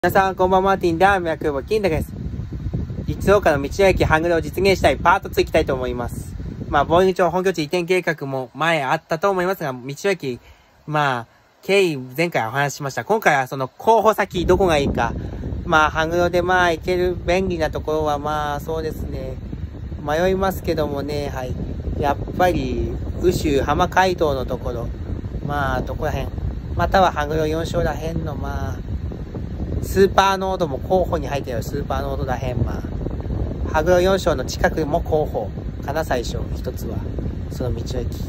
皆さん、こんばんは。マーティンダーム役部金太です。実岡の道の駅ハングルを実現したいパート2行きたいと思います。望遠町本拠地移転計画も前あったと思いますが、道の駅、経緯前回お話ししました。今回はその候補先どこがいいか。ハングルで行ける便利なところはそうですね。迷いますけどもね、はい。やっぱり、宇州浜街道のところ。どこら辺。またはハングル4章ら辺のスーパーノードも候補に入っているスーパーノードらへん。ハグロ4章の近くも候補かな、最初。一つは。その道の駅。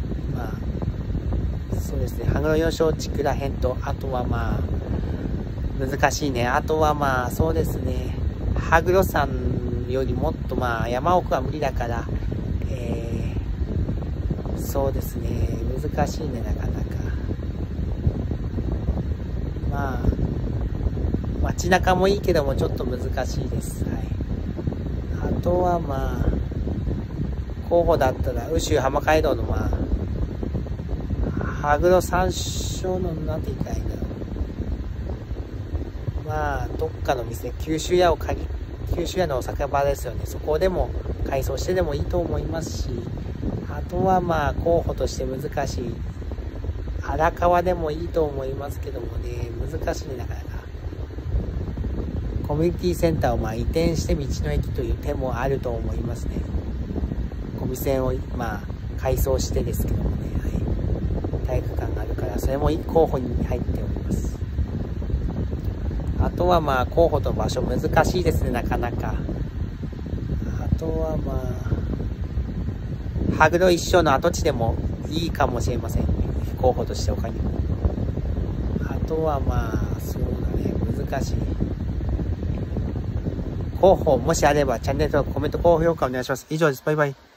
そうですね。ハグロ4章地区らへんと、あとは難しいね。あとはそうですね。ハグロ山よりもっと山奥は無理だから、そうですね。難しいね、なかなか。街中もいいけどもちょっと難しいです。はい。あとは候補だったら、宇州浜街道のハグロ山椒のなんて言いたいんだろう。どっかの店、九州屋の酒場ですよね。そこでも改装してでもいいと思いますし、あとは候補として難しい。荒川でもいいと思いますけどもね、難しいね、なかなか。コミュニティセンターを移転して道の駅という手もあると思いますね。コミセンを改装してですけどもね、はい、体育館があるからそれも候補に入っております。あとは候補と場所難しいですね、なかなか。あとはハグロ一生の跡地でもいいかもしれません。候補として他にも。あとはそうだね、難しい。候補もしあればチャンネル登録、コメント、高評価お願いします。以上です。バイバイ。